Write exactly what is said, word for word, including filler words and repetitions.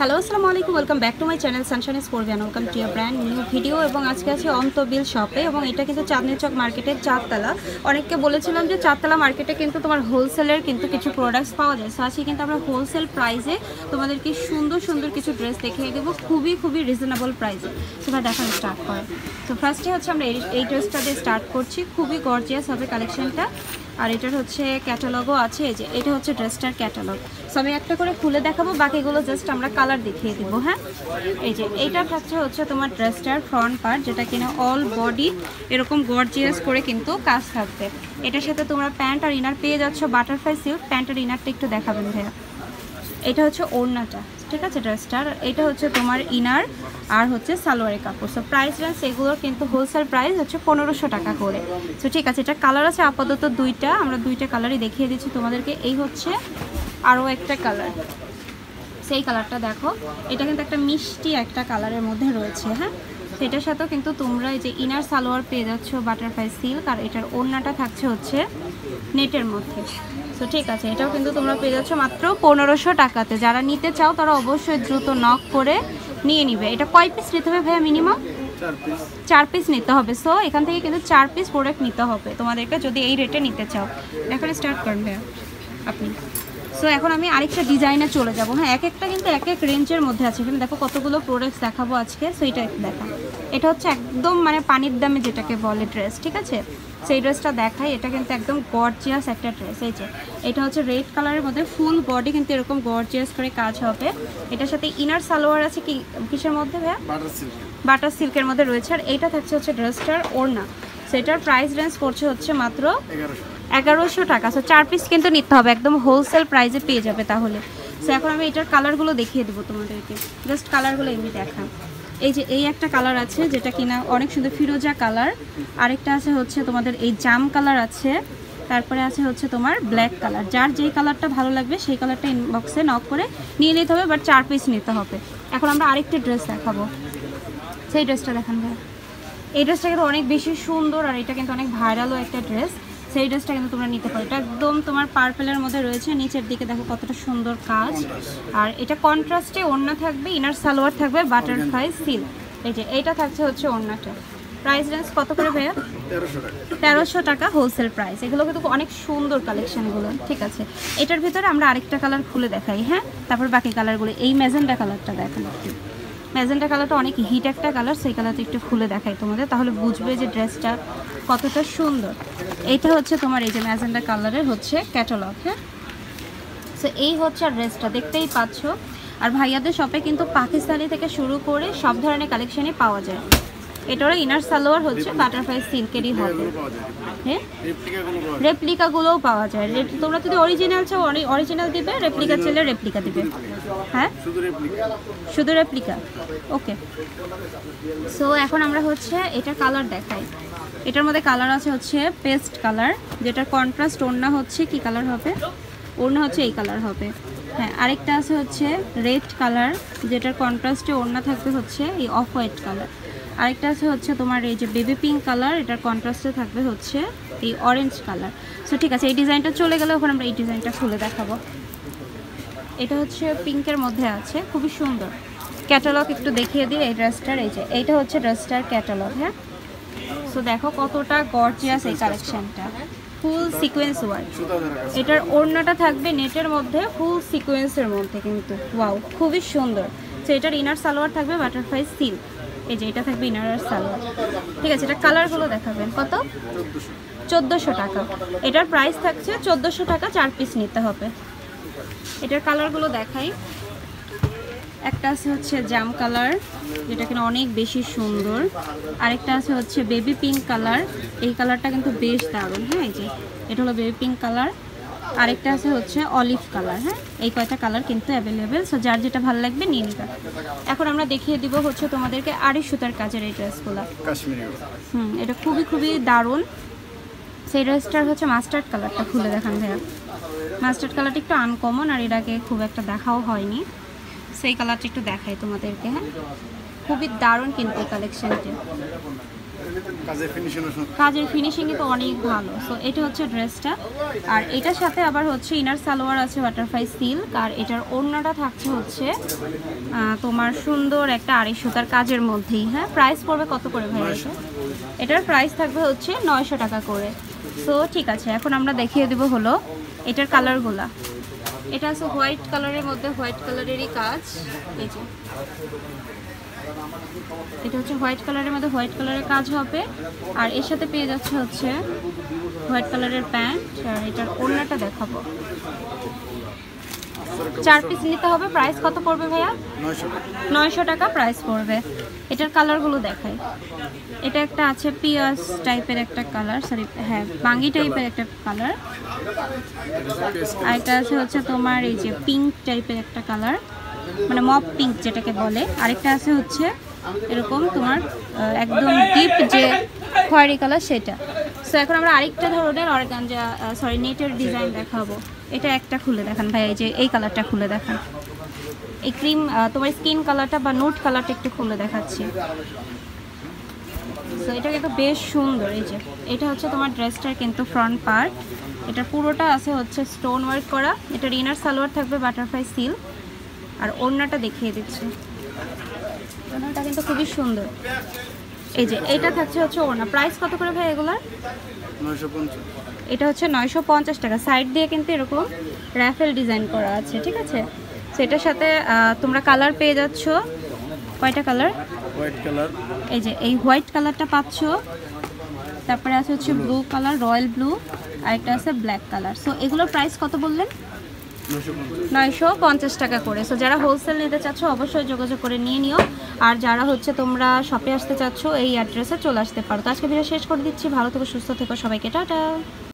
Hello আসসালামু আলাইকুম, welcome back to my channel sunshine sportian. Welcome to your brand new video. এবং আজকে আছে অন্তবিল শপে, এবং এটা কিন্তু চাঁদনি চক মার্কেটের চারতলা। অনেককে বলেছিলাম যে চারতলা মার্কেটে কিন্তু তোমার হোলসেলের কিন্তু কিছু প্রোডাক্টস পাওয়া যায়। সো আজকে কিন্তু আমরা হোলসেল প্রাইসে তোমাদেরকে সুন্দর সুন্দর কিছু ড্রেস দেখিয়ে দেবো, খুবই খুবই রিজনেবল প্রাইসে। সেটা দেখা স্টার্ট করে। তো ফার্স্টে হচ্ছে আমরা এই ড্রেসটা দিয়ে স্টার্ট করছি। খুবই গর্জিয়াস হবে কালেকশনটা, আর এটার হচ্ছে ক্যাটালগও আছে। এই যে এটা হচ্ছে ড্রেসটার ক্যাটালগ। সো আমি একটা করে খুলে দেখাবো, বাকিগুলো জাস্ট আমরা কালার দেখিয়ে দিব। হ্যাঁ, এই যে এইটা থাকছে হচ্ছে তোমার ড্রেসটার ফ্রন্ট পার্ট, যেটা কিনা অল বডি এরকম গর্জিয়াস করে কিন্তু কাজ থাকবে। এটার সাথে তোমরা প্যান্ট আর ইনার পেয়ে যাচ্ছ বাটারফ্লাই সিল্ক। প্যান্ট আর ইনারটা একটু দেখাবেন ভাইয়া। এটা হচ্ছে ওড়নাটা, ঠিক আছে ড্রেসটার। এটা হচ্ছে তোমার ইনার আর হচ্ছে সালোয়ারের কাপড়। সো প্রাইস রেঞ্জ এগুলোর কিন্তু হোলসেল প্রাইস হচ্ছে পনেরোশো টাকা করে। সো ঠিক আছে, এটা কালার আছে আপাতত দুইটা, আমরা দুইটা কালারই দেখিয়ে দিচ্ছি তোমাদেরকে। এই হচ্ছে আরও একটা কালার, সেই কালারটা দেখো। এটা কিন্তু একটা মিষ্টি একটা কালারের মধ্যে রয়েছে। হ্যাঁ, সেটার সাথেও কিন্তু তোমরা এই যে ইনার সালোয়ার পেয়ে যাচ্ছ বাটারফ্লাই সিল্ক, আর এটার ওড়নাটা থাকছে হচ্ছে নেটের মধ্যে। সো ঠিক আছে, এটাও কিন্তু তোমরা পেয়ে যাচ্ছ মাত্র পনেরোশো টাকাতে। যারা নিতে চাও তারা অবশ্যই দ্রুত নক করে নিয়ে নিবে। এটা কয় পিস নিতে হবে ভাইয়া? মিনিমাম চার পিস নিতে হবে। সো এখান থেকে কিন্তু চার পিস প্রোডাক্ট নিতে হবে তোমাদেরকে যদি এই রেটে নিতে চাও। এখন স্টার্ট করেন ভাইয়া আপনি। সো এখন আমি আরেকটা ডিজাইনে চলে যাবো। হ্যাঁ, এক একটা কিন্তু এক এক রেঞ্জের মধ্যে আছে। এখানে দেখো কতগুলো প্রোডাক্টস দেখাবো আজকে। সো এটা দেখা, এটা হচ্ছে একদম মানে পানির দামে যেটাকে বলে ড্রেস, ঠিক আছে। সেই ড্রেসটা দেখাই। এটা কিন্তু একদম গর্জিয়াস একটা ড্রেস। এই যে এটা হচ্ছে রেড কালারের মধ্যে ফুল বডি কিন্তু এরকম গর্জিয়াস করে কাজ হবে। এটার সাথে ইনার সালোয়ার আছে কি কিসের মধ্যে ভাইয়া? বাটার সিল্কের মধ্যে রয়েছে। আর এইটা থাকছে হচ্ছে ড্রেসটার ওড়না। সেটার প্রাইস রেঞ্জ পড়ছে হচ্ছে মাত্র এগারোশো টাকা। সো চার পিস কিন্তু নিতে হবে, একদম হোলসেল প্রাইসে পেয়ে যাবে তাহলে। সো এখন আমি এটার কালারগুলো দেখিয়ে দেবো তোমাদেরকে। জাস্ট কালারগুলো এমনি দেখা। এই যে এই একটা কালার আছে যেটা কিনা অনেক সুন্দর ফিরোজা কালার। আরেকটা আছে হচ্ছে তোমাদের এই জাম কালার আছে। তারপরে আছে হচ্ছে তোমার ব্ল্যাক কালার। যার যেই কালারটা ভালো লাগবে সেই কালারটা ইনবক্সে নক করে নিয়ে নিতে হবে, বাট চার পিস নিতে হবে। এখন আমরা আরেকটা ড্রেস দেখাবো, সেই ড্রেসটা দেখান ভাই। এই ড্রেসটা কিন্তু অনেক বেশি সুন্দর, আর এটা কিন্তু অনেক ভাইরালও একটা ড্রেস। সেই ড্রেসটা কিন্তু তোমরা নিতে পারো। এটা একদম তোমার পার্পেলের মধ্যে রয়েছে, নিচের দিকে দেখো কতটা সুন্দর কাজ। আর এটা কন্ট্রাস্টে ওড়না থাকবে, ইনার সালোয়ার থাকবে বাটারফ্লাই সিল্ক। এই যে এইটা থাকছে হচ্ছে ওড়নাটা। প্রাইস রেঞ্জ কত করে ভাইয়া? তেরোশো টাকা হোলসেল প্রাইস। এগুলো কিন্তু অনেক সুন্দর কালেকশনগুলো, ঠিক আছে। এটার ভিতরে আমরা আরেকটা কালার খুলে দেখাই। হ্যাঁ, তারপর বাকি কালারগুলো। এই ম্যাজেন্ডা কালারটা দেখেন, ম্যাজেন্ডা কালারটা অনেক হিট একটা কালার। সেই কালারটা একটু খুলে দেখাই তোমাদের, তাহলে বুঝবে যে ড্রেসটা কতটা সুন্দর। এইটা হচ্ছে তোমার এই যে ম্যাজেন্ডা কালারের হচ্ছে ক্যাটালগ। হ্যাঁ, সো এই হচ্ছে ড্রেসটা, দেখতেই পাচ্ছ। আর ভাইয়াদের শপে কিন্তু পাকিস্তানি থেকে শুরু করে সব ধরনের কালেকশনই পাওয়া যায়। এটারও ইনার সালোয়ার হচ্ছে বাটারফ্লাই সিল্কেরই হবে। হ্যাঁ, রেপ্লিকাগুলোও পাওয়া যায়। তোমরা যদি অরিজিনাল চাও অরিজিনাল দিবে, রেপ্লিকা চাইলে রেপ্লিকা দিবে। হ্যাঁ, শুধু রেপ্লিকা। ওকে, সো এখন আমরা হচ্ছে এটা কালার দেখাই। এটার মধ্যে কালার আছে হচ্ছে পেস্ট কালার, যেটার কন্ট্রাস্ট ওড়না হচ্ছে কি কালার হবে? ওড়না হচ্ছে এই কালার হবে। হ্যাঁ, আরেকটা আছে হচ্ছে রেড কালার, যেটার কন্ট্রাস্টে ওড়না থাকবে হচ্ছে এই অফ হোয়াইট কালার। আরেকটা আছে হচ্ছে তোমার এই যে বেবি পিঙ্ক কালার, এটার কন্ট্রাস্টে থাকবে হচ্ছে এই অরেঞ্জ কালার। সো ঠিক আছে, এই ডিজাইনটা চলে গেলে ওখানে আমরা এই ডিজাইনটা খুলে দেখাবো। এটা হচ্ছে পিঙ্কের মধ্যে আছে, খুবই সুন্দর। ক্যাটালগ একটু দেখিয়ে দিই এই ড্রেসটার। এই যে এইটা হচ্ছে ড্রেসটার ক্যাটালগ। হ্যাঁ, সো দেখো কতটা গর্জিয়াস এই কালেকশনটা, ফুল সিকোয়েন্স ওয়ার্ক। এটার ওড়নাটা থাকবে নেটের মধ্যে ফুল সিকোয়েন্সের মধ্যে কিন্তু, ওয়াও খুবই সুন্দর। সো এটার ইনার সালোয়ার থাকবে বাটারফ্লাই সিল্ক। এই যে এটা থাকবে ইনার আর সালোয়ার, ঠিক আছে। এটা কালারগুলো দেখাবেন। কত? চোদ্দোশো টাকা। এটার প্রাইস থাকছে চোদ্দোশো টাকা, চার পিস নিতে হবে। এটার কালারগুলো দেখাই। একটা আছে হচ্ছে জাম কালার, যেটা কিনা অনেক বেশি সুন্দর। আরেকটা আছে হচ্ছে বেবি পিঙ্ক কালার। এই কালারটা কিন্তু বেশ দারুণ। হ্যাঁ, এই যে এটা হলো বেবি পিঙ্ক কালার। আরেকটা আছে হচ্ছে অলিভ কালার। হ্যাঁ, এই কয়টা কালার কিন্তু অ্যাভেলেবেল। সো যার যেটা ভালো লাগবে নিয়ে নিবে। এখন আমরা দেখিয়ে দিব হচ্ছে তোমাদেরকে আড়ি সুতার কাজের এই ড্রেসগুলো। হুম, এটা খুবই খুবই দারুণ। সেই ড্রেসটার হচ্ছে মাস্টার্ড কালারটা খুলে দেখান ভাইয়া। মাস্টার্ড কালারটা একটু আনকমন, আর এর আগে খুব একটা দেখাও হয়নি। সেই কালারটা একটু দেখাই তোমাদেরকে। হ্যাঁ, খুবই দারুণ কিন্তু এই কালেকশনটি। কাজের ফিনিশিং কাজের ফিনিশিং কিন্তু অনেক ভালো। সো এটা হচ্ছে ড্রেসটা, আর এটার সাথে আবার হচ্ছে ইনার সালোয়ার আছে বাটারফ্লাই সিল্ক, আর এটার ওড়নাটা থাকছে হচ্ছে তোমার সুন্দর একটা আড়াই সুতার কাজের মধ্যেই। হ্যাঁ, প্রাইস পড়বে কত করে ভাই এটা? এটার প্রাইস থাকবে হচ্ছে নয়শো টাকা করে। সো ঠিক আছে, এখন আমরা দেখিয়ে দেবো হলো এটার কালারগুলা। এটা আছে হোয়াইট কালারের মধ্যে, হোয়াইট কালারেরই কাজ। এই যে এটা হচ্ছে হোয়াইট কালারের মধ্যে হোয়াইট কালারের কাজ হবে, আর এর সাথে পেয়ে যাচ্ছে হচ্ছে হোয়াইট কালারের প্যান্ট। আর এটার ওড়নাটা দেখাবো, চার পিস নিতে হবে। প্রাইস কত পড়বে ভাইয়া? নয়শো টাকা প্রাইস পড়বে। এটার কালারগুলো দেখাই। এটা একটা আছে পিয়াস টাইপের একটা কালার, সরি হ্যাঁ বাঙ্গি টাইপের একটা কালার। আর এটা আছে হচ্ছে তোমার এই যে পিঙ্ক টাইপের একটা কালার, মানে মপ পিঙ্ক যেটাকে বলে। আরেকটা আছে হচ্ছে এরকম তোমার একদম ডিপ যে খয়েরি কালার সেটা। সো এখন আমরা আরেকটা ধরনের অর্গানজা সরি নেটের ডিজাইন দেখাবো। এটা একটা খুলে দেখান ভাই, এই যে এই কালারটা খুলে দেখান। এই ক্রিম তোমার স্কিন কালারটা বা নোট কালারটা একটু খুলে দেখাচ্ছি। সো এটা কিন্তু বেশ সুন্দর। এই যে এটা হচ্ছে তোমার ড্রেসটার কিন্তু ফ্রন্ট পার্ট, এটা পুরোটা আছে হচ্ছে স্টোন ওয়ার্ক করা। এটার ইনার সালোয়ার থাকবে বাটারফ্লাই সিল্ক, আর ওড়নাটা দেখিয়ে দিচ্ছি। ওড়নাটা কিন্তু খুবই সুন্দর। এই যে এটা থাকছে হচ্ছে ওড়না। প্রাইস কত করে ভাই এগুলার? এটা হচ্ছে নয়শো পঞ্চাশ টাকা। সাইড দিয়ে কিন্তু এরকম র্যাফেল ডিজাইন করা আছে, ঠিক আছে। সেটার সাথে তোমরা কালার পেয়ে যাচ্ছ। কয়টা কালার? হোয়াইট কালার, এই যে এই হোয়াইট কালারটা পাচ্ছ, তারপরে আছে হচ্ছে ব্লু কালার, রয়্যাল ব্লু, আর একটা আছে ব্ল্যাক কালার। সো এগুলোর প্রাইস কত বললেন? নয়শো পঞ্চাশ টাকা করে। সো যারা হোলসেল নিতে চাচ্ছ অবশ্যই যোগাযোগ করে নিয়ে নিও, আর যারা হচ্ছে তোমরা শপে আসতে চাচ্ছ এই অ্যাড্রেসে চলে আসতে পারো। তো আজকে ভিডিও শেষ করে দিচ্ছি। ভালো থেকো, সুস্থ থেকো, সবাইকে টাটা।